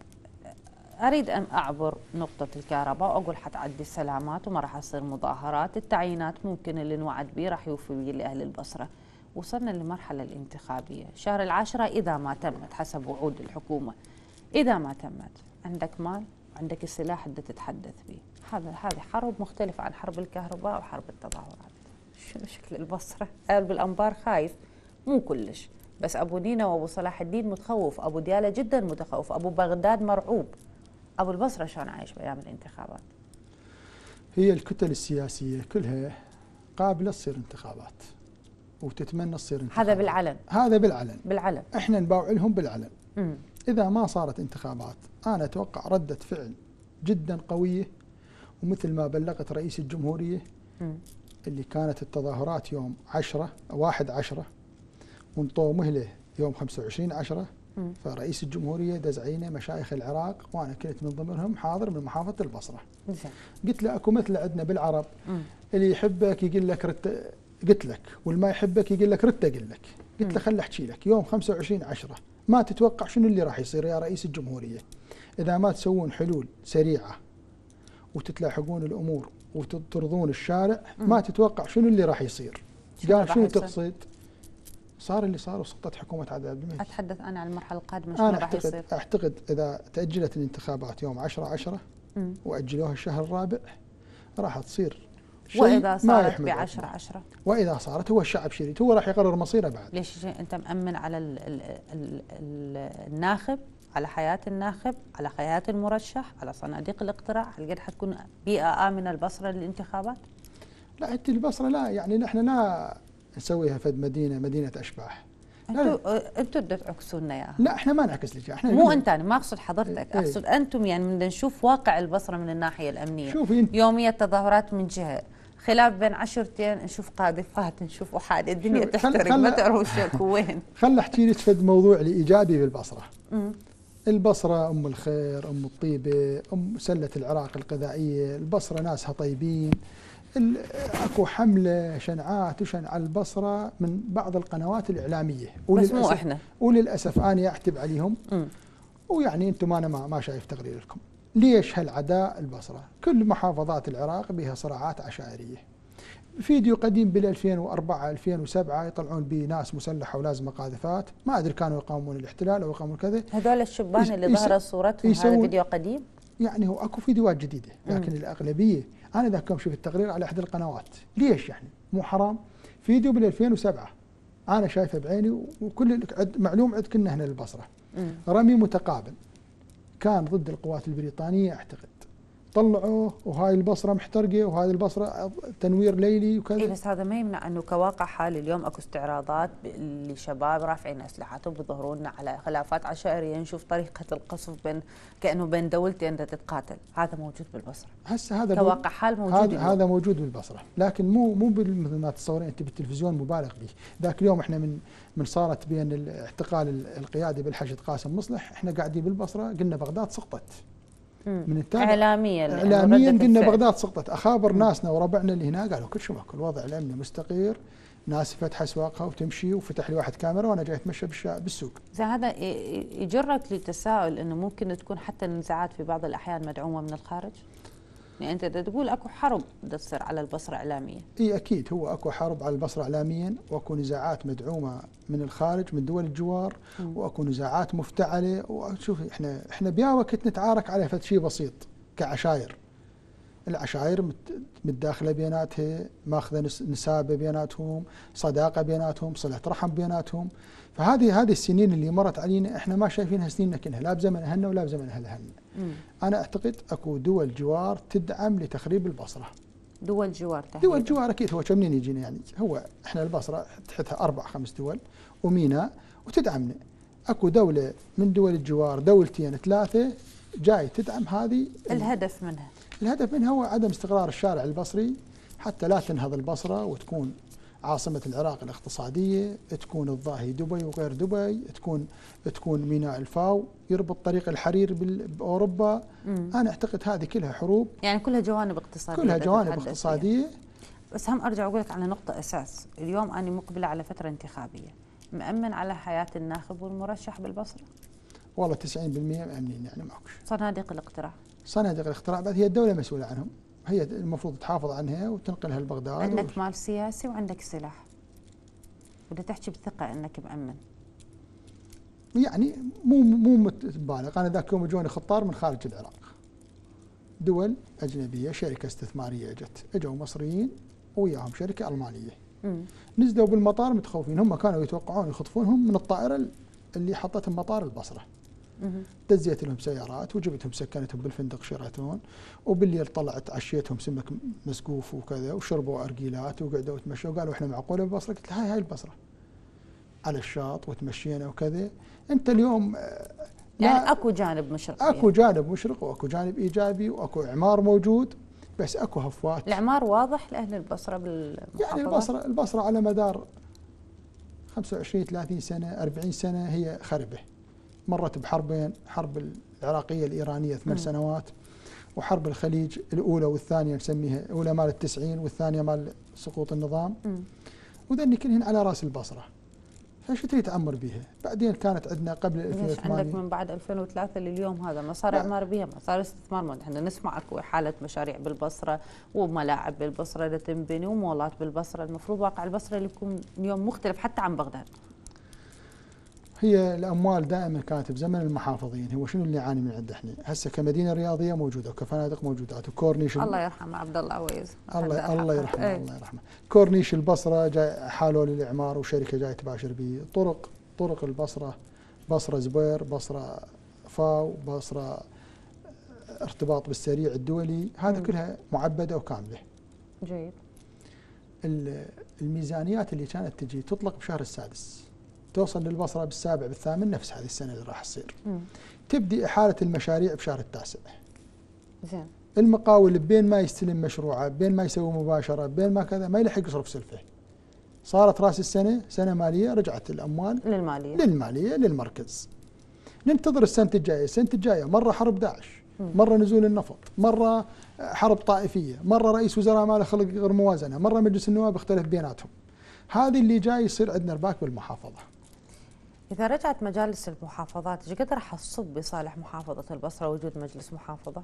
Speaker 1: اريد ان اعبر نقطه الكهرباء واقول حتعدي السلامات وما راح يصير مظاهرات، التعيينات ممكن اللي نوعد به راح يوفي به لاهل البصره. وصلنا للمرحله الانتخابيه، شهر العاشره اذا ما تمت حسب وعود الحكومه، اذا ما تمت عندك مال وعندك السلاح اللي تتحدث به، هذا هذه حرب مختلفه عن حرب الكهرباء وحرب التظاهرات. شنو شكل البصره؟ قلب الانبار خايف، مو كلش، بس ابو نينا وابو صلاح الدين متخوف، ابو دياله جدا متخوف، ابو بغداد مرعوب. ابو البصره شلون عايش بايام الانتخابات؟
Speaker 4: هي الكتل السياسيه كلها قابله تصير انتخابات وتتمنى تصير انتخابات.
Speaker 1: هذا بالعلن.
Speaker 4: هذا بالعلن.
Speaker 1: بالعلن.
Speaker 4: احنا نباوع لهم بالعلن.
Speaker 1: امم
Speaker 4: اذا ما صارت انتخابات انا اتوقع رده فعل جدا قويه، ومثل ما بلغت رئيس الجمهوريه مم. اللي كانت التظاهرات يوم عشرة واحد عشرة وانطوا مهله يوم خمسة وعشرين عشرة، فرئيس الجمهوريه دز عينه مشايخ العراق وانا كنت من ضمنهم حاضر من محافظه البصره.
Speaker 1: زين.
Speaker 4: قلت له اكو مثل عندنا بالعرب
Speaker 1: مم.
Speaker 4: اللي يحبك يقول لك رت، قلت لك، واللي ما يحبك يقول لك رت اقول لك. قلت له خل احكي لك، يوم خمسة وعشرين عشرة ما تتوقع شنو اللي راح يصير يا رئيس الجمهوريه اذا ما تسوون حلول سريعه وتتلاحقون الامور وتطردون الشارع. مم. ما تتوقع شنو اللي راح يصير. قال شنو تقصد؟ صار اللي صار وسقطت حكومه عادل عبد المهدي.
Speaker 1: اتحدث انا عن المرحله القادمه شنو راح يصير؟
Speaker 4: انا اعتقد اذا تاجلت الانتخابات يوم عشرة عشرة واجلوها الشهر الرابع راح تصير شيء.
Speaker 1: واذا صارت ب عشرة عشرة
Speaker 4: واذا صارت هو الشعب شريط، هو راح يقرر مصيره بعد.
Speaker 1: ليش انت مأمن على ال ال ال ال الناخب على حياة الناخب، على حياة المرشح، على صناديق الاقتراع؟ هل قد حتكون بيئة آمنة البصرة للانتخابات؟
Speaker 4: لا انت البصره لا، يعني نحن لا نسويها فد مدينه مدينه اشباح.
Speaker 1: انتم انتم بدكم تعكسوا لنا اياها.
Speaker 4: لا احنا ما نعكس لك، احنا
Speaker 1: مو انت، انا ما اقصد حضرتك،
Speaker 4: ايه
Speaker 1: اقصد انتم. يعني بدنا نشوف واقع البصره من الناحيه الامنيه.
Speaker 4: شوفي انت
Speaker 1: يوميه تظاهرات من جهه، خلاف بين عشرتين نشوف قاذفات، نشوف احادي، الدنيا تحترق، ما تعرفوا الشكو وين.
Speaker 4: خل احكي لك فد موضوع الايجابي بالبصره. امم البصره ام الخير، ام الطيبه، ام سله العراق الغذائيه، البصره ناسها طيبين. اكو حمله شنعات وشن على البصره من بعض القنوات الاعلاميه،
Speaker 1: بس مو احنا،
Speaker 4: وللاسف انا اعتب عليهم. م. ويعني انتم انا ما, ما شايف تقرير لكم. ليش هالعداء البصره؟ كل محافظات العراق بها صراعات عشائريه. فيديو قديم بال ألفين وأربعة ألفين وسبعة يطلعون به ناس مسلحه ولازمه قاذفات، ما ادري كانوا يقاومون الاحتلال او يقاومون كذا.
Speaker 1: هذول الشبان اللي ظهرت صورتهم، هذا فيديو قديم؟
Speaker 4: يعني هو اكو فيديوهات جديده، لكن م. الاغلبيه انا ذاك يوم شفت التقرير على احد القنوات. ليش يعني؟ مو حرام؟ فيديو بال ألفين وسبعة انا شايفه بعيني، وكل معلوم عند كنا هنا للبصره. رمي متقابل كان ضد القوات البريطانيه اعتقد، طلعوه وهاي البصره محترقه وهذه البصره تنوير ليلي وكذا.
Speaker 1: اي بس هذا ما يمنع انه كواقع حالي اليوم اكو استعراضات لشباب رافعين اسلحتهم بيظهرون على خلافات عشائريه، نشوف طريقه القصف بين كانه بين دولتين تتقاتل، هذا موجود بالبصره.
Speaker 4: هسه هذا
Speaker 1: كواقع حال موجود،
Speaker 4: هذا هذا موجود بالبصره، لكن مو مو مثل ما تتصورين انت بالتلفزيون مبالغ به. ذاك اليوم احنا من من صارت بين اعتقال القيادي بالحشد قاسم مصلح، احنا قاعدين بالبصره قلنا بغداد سقطت. من التابع
Speaker 1: اعلاميا
Speaker 4: اعلاميا قلنا بغداد سقطت، اخابر ناسنا وربعنا اللي هنا قالوا كل شيء ماكو، الوضع الامني مستقر، ناس فتح اسواقها وتمشي، وفتح لي واحد كاميرا وانا جاي اتمشى بالسوق.
Speaker 1: زين هذا يجرك للتساؤل انه ممكن تكون حتى النزاعات في بعض الاحيان مدعومه من الخارج؟ يعني انت تقول اكو حرب بدها تصير على البصره اعلاميا.
Speaker 4: اي اكيد هو اكو حرب على البصره اعلاميا، واكو نزاعات مدعومه من الخارج من دول الجوار، م. واكو نزاعات مفتعله. وشوفي احنا احنا بيا وقت نتعارك على فد شيء بسيط كعشاير. العشاير متداخله بيناتها، ماخذه نسابه بيناتهم، صداقه بيناتهم، صله رحم بيناتهم. فهذه هذه السنين اللي مرت علينا احنا ما شايفينها سنين كلها، لا بزمن اهلنا ولا بزمن اهل اهلنا. انا اعتقد اكو دول جوار تدعم لتخريب البصره.
Speaker 1: دول جوار تحديدا؟
Speaker 4: دول جوار اكيد. هو كم منين يجينا يعني؟ هو احنا البصره تحتها اربع خمس دول وميناء وتدعمنا. اكو دوله من دول الجوار، دولتين ثلاثه جاي تدعم هذه.
Speaker 1: الهدف منها
Speaker 4: الهدف منها هو عدم استقرار الشارع البصري، حتى لا تنهض البصره وتكون عاصمة العراق الاقتصادية، تكون الضاهي دبي وغير دبي، تكون تكون ميناء الفاو، يربط طريق الحرير بأوروبا. مم. أنا أعتقد هذه كلها حروب،
Speaker 1: يعني كلها جوانب اقتصادية،
Speaker 4: كلها جوانب اقتصادية.
Speaker 1: بس هم أرجع أقول لك على نقطة أساس، اليوم أنا مقبلة على فترة انتخابية، مأمن على حياة الناخب والمرشح بالبصرة؟
Speaker 4: والله تسعين بالمئة مأمنين، يعني ماكوش.
Speaker 1: صناديق الاقتراع؟
Speaker 4: صناديق الاقتراع بعد هي الدولة مسؤولة عنهم، هي المفروض تحافظ عنها وتنقلها لبغداد.
Speaker 1: عندك مال سياسي وعندك سلاح، بدك تحكي بثقة انك مأمن.
Speaker 4: يعني مو مو متبالغ. انا ذاك يوم اجوني خطار من خارج العراق، دول اجنبيه، شركه استثماريه اجت، اجوا مصريين وياهم شركه المانيه. مم. نزلوا بالمطار متخوفين، هم كانوا يتوقعون يخطفونهم من الطائره اللي حطتهم مطار البصره. دزيت لهم سيارات وجبتهم سكنتهم بالفندق شيراتون، وبالليل طلعت عشيتهم سمك مسقوف وكذا، وشربوا ارجيلات وقعدوا يتمشوا. قالوا احنا معقوله بالبصره؟ قلت هاي هاي البصره على الشاط وتمشينا وكذا. انت اليوم
Speaker 1: يعني اكو جانب مشرق،
Speaker 4: اكو جانب مشرق واكو جانب ايجابي واكو اعمار موجود، بس اكو هفوات.
Speaker 1: الاعمار واضح لاهل البصره بالمحافظه؟
Speaker 4: يعني البصره البصره على مدار خمسة وعشرين ثلاثين سنه أربعين سنه هي خربه، مرت بحربين، حرب العراقيه الايرانيه ثمان سنوات، وحرب الخليج الاولى والثانيه نسميها، الاولى مال التسعين والثانيه مال سقوط النظام. وذني كلهن على راس البصره، فشو تريد تعمر بها؟ بعدين كانت عندنا قبل ألفين وثمانية.
Speaker 1: عندك من بعد ألفين وثلاثة لليوم هذا ما صار اعمار بها، ما صار استثمار. احنا نسمع اكو حاله مشاريع بالبصره وملاعب بالبصره اللي تنبني ومولات بالبصره، المفروض واقع البصره اللي يكون اليوم مختلف حتى عن بغداد.
Speaker 4: هي الاموال دائما كانت بزمن المحافظين، هو شنو اللي يعاني من عنده احنا؟ هسه كمدينه رياضيه موجوده وكفنادق موجودات وكورنيش.
Speaker 1: الله يرحمه عبد الله عويز.
Speaker 4: الله الله يرحمه. ايه. الله يرحمه. كورنيش البصره جاي حاله للاعمار وشركه جاي تباشر به. طرق طرق البصره، بصره زبير، بصره وقفة وبصرة ارتباط بالسريع الدولي، هذا
Speaker 1: مم.
Speaker 4: كلها معبدة وكاملة.
Speaker 1: جيد.
Speaker 4: الميزانيات اللي كانت تجي تطلق بشهر السادس توصل للبصرة بالسابع بالثامن، نفس هذه السنة اللي راح تصير.
Speaker 1: مم.
Speaker 4: تبدي إحالة المشاريع بشهر التاسع.
Speaker 1: زين.
Speaker 4: المقاول بين ما يستلم مشروعه، بين ما يسوي مباشرة، بين ما كذا، ما يلحق يصرف سلفه. صارت راس السنة سنة مالية، رجعت الأموال
Speaker 1: للمالية
Speaker 4: للمالية للمركز. ننتظر السنة الجاية، السنة الجاية مرة حرب داعش، مرة نزول النفط، مرة حرب طائفية، مرة رئيس وزراء ماله خلق غير موازنة، مرة مجلس النواب اختلف بيناتهم. هذه اللي جاي يصير عندنا رباك بالمحافظة.
Speaker 1: إذا رجعت مجالس المحافظات ايش قد راح تصب بصالح محافظة البصرة وجود مجلس محافظة؟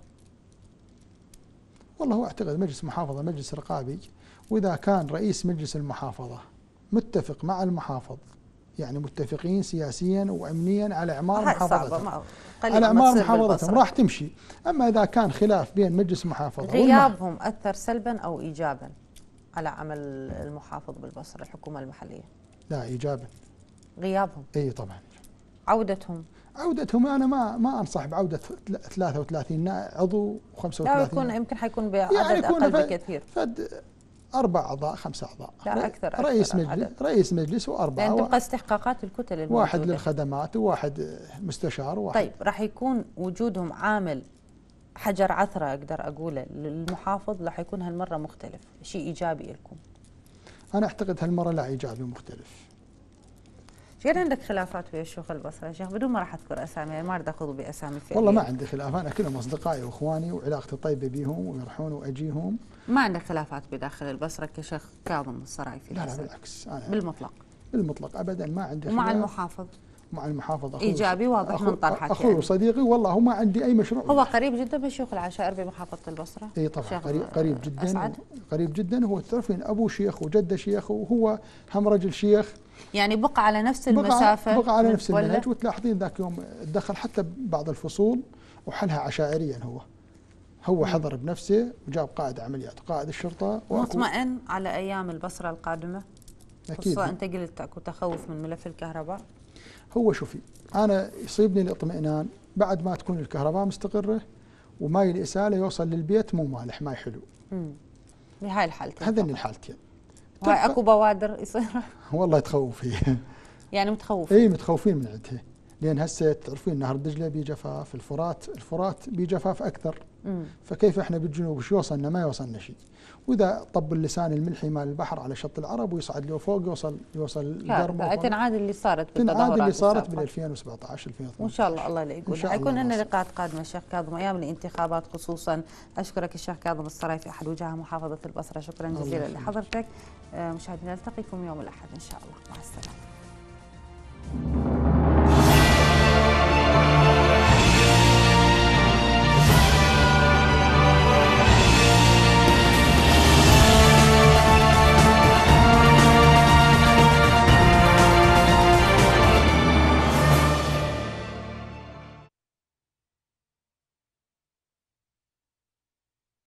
Speaker 4: والله هو اعتقد مجلس محافظة مجلس رقابي، وإذا كان رئيس مجلس المحافظة متفق مع المحافظ، يعني متفقين سياسيا وأمنيا على إعمار محافظتهم، على إعمار محافظتهم راح تمشي. أما إذا كان خلاف بين مجلس المحافظة
Speaker 1: غيابهم أثر سلبا أو إيجابا على عمل المحافظ بالبصرة الحكومة المحلية؟
Speaker 4: لا، إيجابا.
Speaker 1: غيابهم؟
Speaker 4: اي طبعا.
Speaker 1: عودتهم؟
Speaker 4: عودتهم انا ما ما انصح بعوده ثلاثة وثلاثين عضو و35.
Speaker 1: لا، يكون يمكن حيكون بعدد
Speaker 4: يعني
Speaker 1: اقل بكثير.
Speaker 4: فد اربع اعضاء خمس اعضاء.
Speaker 1: لا، اكثر.
Speaker 4: رئيس
Speaker 1: أكثر
Speaker 4: مجلس عدد. رئيس مجلس واربعه.
Speaker 1: يعني تبقى استحقاقات الكتل الموجودة.
Speaker 4: واحد للخدمات وواحد مستشار وواحد.
Speaker 1: طيب راح يكون وجودهم عامل حجر عثرة اقدر اقوله للمحافظ، راح يكون هالمرة مختلف، شيء ايجابي لكم؟
Speaker 4: انا اعتقد هالمرة لا، ايجابي مختلف.
Speaker 1: شكون عندك خلافات ويا شيوخ البصرة يا شيخ؟ بدون ما راح اذكر اسامي، يعني ما اريد اخوض باسامي فعلية.
Speaker 4: والله ما عندي خلاف، انا كلهم اصدقائي واخواني وعلاقتي طيبة بيهم ويروحون واجيهم.
Speaker 1: ما عندك خلافات بداخل البصرة كشيخ كاظم الصرايفي؟
Speaker 4: لا لا بالعكس، انا
Speaker 1: بالمطلق
Speaker 4: بالمطلق ابدا ما عندي
Speaker 1: خلاف.
Speaker 4: ومع
Speaker 1: المحافظ؟
Speaker 4: مع المحافظ أخوه
Speaker 1: ايجابي واضح
Speaker 4: أخو
Speaker 1: من طرحك.
Speaker 4: اخوي
Speaker 1: يعني
Speaker 4: وصديقي والله، وما عندي اي مشروع.
Speaker 1: هو قريب جدا من شيوخ العشائر بمحافظة البصرة؟
Speaker 4: اي طبعا قريب, قريب جدا.
Speaker 1: أسعد؟
Speaker 4: قريب جدا. هو تعرفين ابوه شيخ وجده شيخ وهو هم رجل شيخ،
Speaker 1: يعني بقى على نفس المسافة،
Speaker 4: بقى على نفس المنهج. وتلاحظين ذاك يوم تدخل حتى بعض الفصول وحلها عشائريا. هو هو حضر بنفسه وجاب قائد عمليات وقائد الشرطة.
Speaker 1: مطمئن على ايام البصرة القادمة؟
Speaker 4: اكيد.
Speaker 1: خصوصا انت قلت اكو تخوف من ملف الكهرباء.
Speaker 4: هو شوفي، انا يصيبني الاطمئنان بعد ما تكون الكهرباء مستقرة وماي الإسالة يوصل للبيت مو مالح، ماي حلو.
Speaker 1: امم بهاي الحالتين.
Speaker 4: هذين الحالتين.
Speaker 1: وهاي اكو بوادر يصير؟
Speaker 4: والله تخوف هي.
Speaker 1: يعني متخوفين؟
Speaker 4: اي متخوفين من عندها، لان هسه تعرفين نهر دجله بجفاف، الفرات الفرات بجفاف اكثر.
Speaker 1: مم.
Speaker 4: فكيف احنا بالجنوب وش يوصلنا؟ ما يوصلنا شيء. واذا طب اللسان الملحي مال البحر على شط العرب ويصعد له فوق يوصل يوصل القرم.
Speaker 1: تنعاد اللي صارت
Speaker 4: تنعاد اللي صارت بال ألفين وسبعة عشر ألفين وثمانية عشر.
Speaker 1: وان شاء الله الله لا يقول. حيكون لنا لقاءات قادمه الشيخ كاظم ايام الانتخابات خصوصا. اشكرك الشيخ كاظم الصرايفي احد وجهاء محافظه البصره، شكرا جزيلا لحضرتك. مشاهدينا نلتقيكم يوم الاحد ان شاء الله، مع السلامه.